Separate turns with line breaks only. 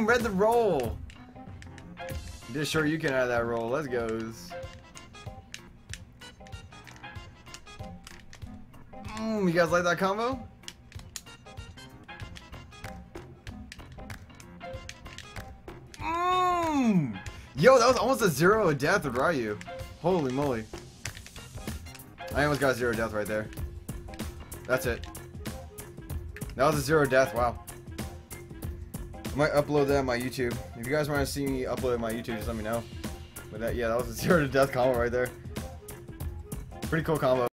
Damn, read the roll. Just sure you can out of that roll. Let's go. You guys like that combo? Yo, that was almost a 0 death with RYU. Holy moly. I almost got a 0 death right there. That's it. That was a 0 death, wow. I might upload that on my YouTube. If you guys want to see me upload it on my YouTube, just let me know. But that, yeah, that was a 0 to death combo right there. Pretty cool combo.